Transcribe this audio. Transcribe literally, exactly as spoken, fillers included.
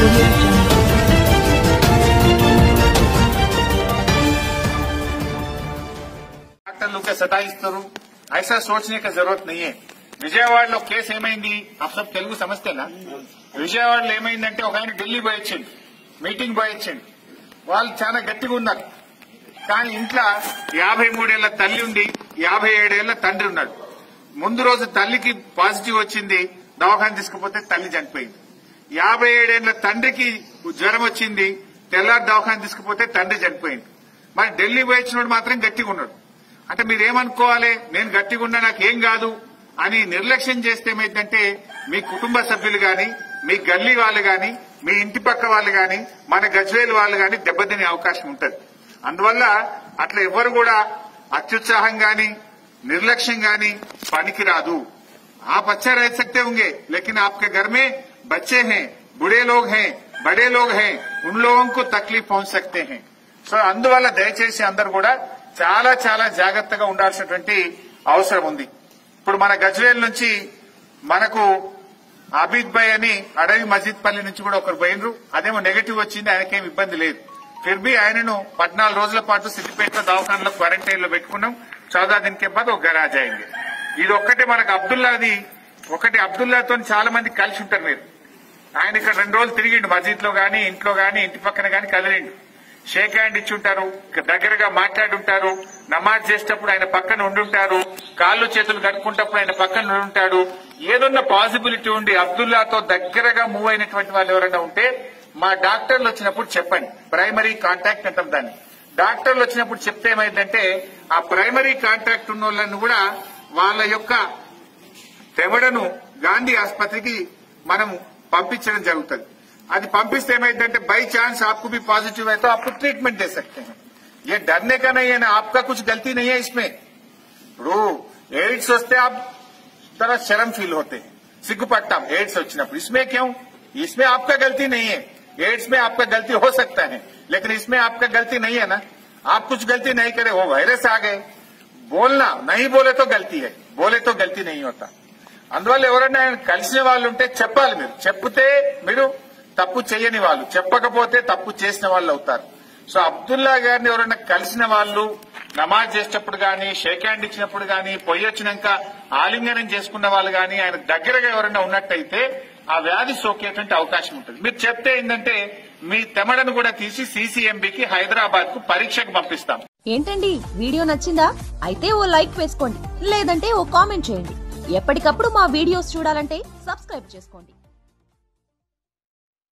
audio jungle. Doctor लोग सताइస్తారు ऐसा सोचने की जरूरत नहीं है। విజయవాడలో కేసు ఏమైంది आप सब తెలుగు సమస్తేనా విజయవాడలో ఏమైందంటే ఒక ఆయన ఢిల్లీ పోయి వచ్చిండు మీటింగ్ పోయి వచ్చిండు వాళ్ళు చాలా గట్టిగా ఉన్నారు కానీ ఇంట్లో యాభై మూడేళ్ల తల్లి ఉంది యాభై ఏడేళ్ల తండ్రి ఉన్నాడు ముందు రోజు తల్లికి పాజిటివ్ వచ్చింది దవాఖాన తీసుకుపోతే తల్లి చనిపోయింది యాభై ఏడేళ్ల తండ్రికి జ్వరం వచ్చింది తెల్లారి దవాఖాన తీసుకుపోతే తండ్రి చనిపోయింది మరి ఢిల్లీ పోయి వచ్చినోడు మాత్రం గట్టిగా ఉన్నాడు అంటే మీరేమనుకోవాలి నేను గట్టిగా ఉన్నా నాకేం కాదు అని నిర్లక్ష్యం చేస్తే ఏమైందంటే మీ కుటుంబ సభ్యులు గాని మీ గల్లీ వాళ్ళు గాని మీ ఇంటి పక్క వాళ్ళు గాని మన గజ్వేల్ వాళ్ళు గాని దెబ్బతినే అవకాశం ఉంటది అందువల్ల అట్లా ఎవరు కూడా అత్యుత్సాహం గాని నిర్లక్ష్యం గాని పనికిరాదు आप अच्छा रह सकते होंगे लेकिन आपके घर में बच्चे हैं बूढ़े लोग हैं बड़े लोग हैं उन लोगों को तकलीफ पहुंच सकते हैं సో అందువల్ల దయచేసి అందరూ కూడా చాలా చాలా జాగ్రత్తగా ఉండాల్సినటువంటి అవసరం ఉంది ఇప్పుడు మన గజ్వేల్ నుంచి మనకు ఆబిద్ భాయ్ అని అడవి మస్జిద్ పల్లి నుంచి కూడా ఒకరు పోయినరు అదేమో నెగటివ్ వచ్చింది ఆయనకేం ఇబ్బంది లేదు ఫిర్బీ ఆయనను పద్నాలుగు రోజుల పాటు సిద్దిపేట దవాఖానలో క్వారంటైన్ లో పెట్టుకున్నాం చౌదా దిన్ కే బాద్ ఒక గర్ ఆ జాయేంగే ఇది ఒక్కటే మనకు అబ్దుల్లాది ఒకటి అబ్దుల్లాతో చాలా మంది కలిసి ఉంటారు మీరు ఆయన ఇక్కడ రెండు రోజులు తిరిగిండు మస్జిద్ లో గాని ఇంట్లో గాని ఇంటి పక్కన గాని కదిలిండు షేక్ హ్యాండ్ ఇచ్చి ఉంటారు దగ్గరగా మాట్లాడుంటారు నమాజ్ చేసేటప్పుడు ఆయన పక్కన ఉండుంటారు కాళ్ళు చేతులు కడుక్కుంటప్పుడు ఆయన పక్కన ఉండుంటాడు ఏదన్నా పాసిబిలిటీ ఉండి అబ్దుల్లాతో దగ్గరగా మూవ్ అయినటువంటి వాళ్ళు ఎవరైనా ఉంటే మా డాక్టర్లు వచ్చినప్పుడు చెప్పండి ప్రైమరీ కాంటాక్ట్ అంటాం దాన్ని డాక్టర్లు వచ్చినప్పుడు చెప్తే ఏమైందంటే ఆ ప్రైమరీ కాంటాక్ట్ ఉన్న వాళ్ళని కూడా వాళ్ళ యొక్క తెవడను గాంధీ ఆసుపత్రికి మనం పంపించడం జరుగుతుంది అది పంపిస్తే ఏమైందంటే బై चांस आपको भी पॉजिटिव है तो आपको ट्रीटमेंट दे सकते हैं ये डरने का नहीं है ना आपका कुछ गलती नहीं है इसमें ఇప్పుడు एड्स వస్తే आप तरह शर्म फील होते हैं सिग्गुपट्टाम एड्स వచ్చినప్పుడు इसमें क्यों इसमें आपका गलती नहीं है एड्स में आपका गलती हो सकता है लेकिन इसमें आपका गलती नहीं है ना आप कुछ गलती नहीं करे वो वायरस आ गए बोलना नहीं बोले तो गलती है बोले तो गलती नहीं होता అందువల్ల ఎవరైనా కలిసిన వాళ్ళు ఉంటే చెప్పాలి మీరు చెప్తే మీరు తప్పు చేయని వాళ్ళు చెప్పకపోతే తప్పు చేసిన వాళ్ళు అవుతారు సో అబ్దుల్లా గారిని ఎవరైనా కలిసిన వాళ్ళు నమాజ్ చేసేటప్పుడు గాని షేక్ హ్యాండ్ ఇచ్చినప్పుడు గాని పొయ్యి వచ్చినాక ఆలింగనం చేసుకున్న వాళ్ళు గాని ఆయన దగ్గరగా ఎవరైనా ఉన్నట్టయితే ఆ వ్యాధి సోకేటువంటి అవకాశం ఉంటుంది మీరు చెప్తే ఏంటంటే మీ తెమడను కూడా తీసి సీసీఎంబీకి హైదరాబాద్ కు పరీక్షకు పంపిస్తాం ఏంటండి వీడియో నచ్చిందా అయితే ఓ లైక్ వేసుకోండి లేదంటే ఓ కామెంట్ చేయండి ఎప్పటికప్పుడు మా వీడియోస్ చూడాలంటే సబ్స్క్రైబ్ చేసుకోండి